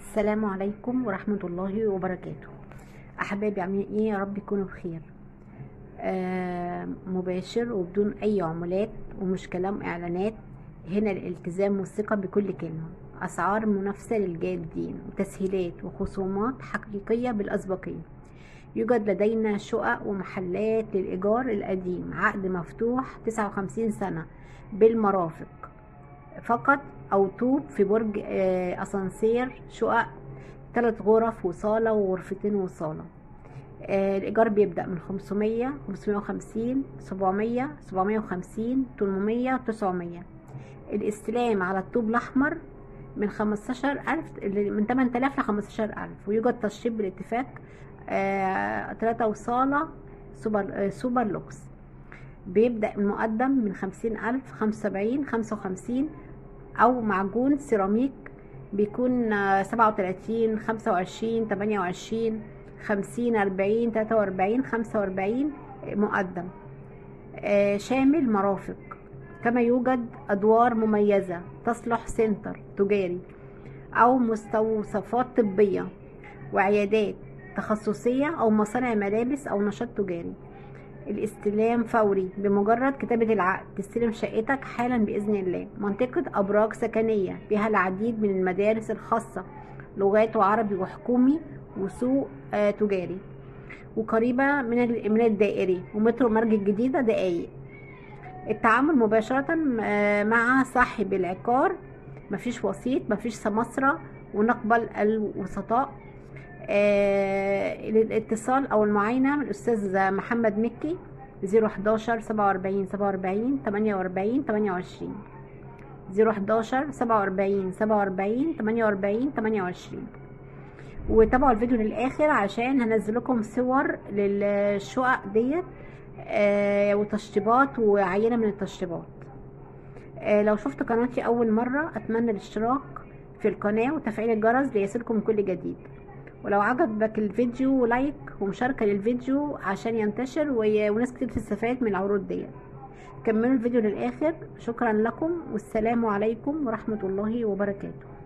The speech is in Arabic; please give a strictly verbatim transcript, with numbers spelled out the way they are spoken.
السلام عليكم ورحمة الله وبركاته. أحبابي عاملين إيه؟ يا رب يكونوا بخير. آه مباشر وبدون أي عمولات ومش كلام إعلانات. هنا الالتزام والثقة بكل كلمة. أسعار منافسة للجادين وتسهيلات وخصومات حقيقية بالأسبقية. يوجد لدينا شقق ومحلات للإيجار القديم، عقد مفتوح تسعة وخمسين سنة بالمرافق فقط أو طوب في برج آه، أسانسير. شقق ثلاث غرف وصالة وغرفتين وصالة. آه، الإيجار بيبدأ من خمسمية خمسمية وخمسين سبعمية سبعمية وخمسين تمنمية تسعمية. الاستلام على الطوب الأحمر من خمستاشر ألف، من تمن تلاف لخمستاشر ألف. ويوجد تشطيب بالاتفاق. آه، تلاتة وصالة سوبر, آه، سوبر لوكس. بيبدأ المقدم من خمسين ألف، خمسة وسبعين خمسة وخمسين. أو معجون سيراميك بيكون سبعة وتلاتين خمسة وعشرين تمانية وعشرين خمسين أربعين تلاتة وأربعين خمسة وأربعين مقدم. آه، شامل مرافق. كما يوجد أدوار مميزة تصلح سنتر تجاري أو مستوصفات طبية وعيادات تخصصية أو مصانع ملابس أو نشاط تجاري. الاستلام فوري، بمجرد كتابة العقد تستلم شقتك حالا بإذن الله. منطقة أبراج سكنية بها العديد من المدارس الخاصة، لغات وعربي وحكومي، وسوق آه تجاري، وقريبة من من الدائري ومترو مرج الجديدة دقايق. التعامل مباشرة آه مع صاحب العقار، مفيش وسيط، مفيش سمسرة، ونقبل الوسطاء. آه للاتصال او المعاينه من الاستاذ محمد مكي زيرو حداشر سبعة وأربعين سبعة وأربعين تمانية وأربعين تمانية وعشرين زيرو حداشر سبعة وأربعين سبعة وأربعين تمانية وأربعين تمانية وعشرين. وتابعوا الفيديو للاخر عشان هنزل لكم صور للشقق ديت آه وتشطيبات وعينه من التشطيبات. آه لو شفت قناتي اول مره اتمنى الاشتراك في القناه وتفعيل الجرس ليصلكم كل جديد. ولو عجبك الفيديو لايك ومشاركة للفيديو عشان ينتشر وناس كتير تستفاد من العروض دي. كملوا الفيديو للآخر. شكرا لكم والسلام عليكم ورحمة الله وبركاته.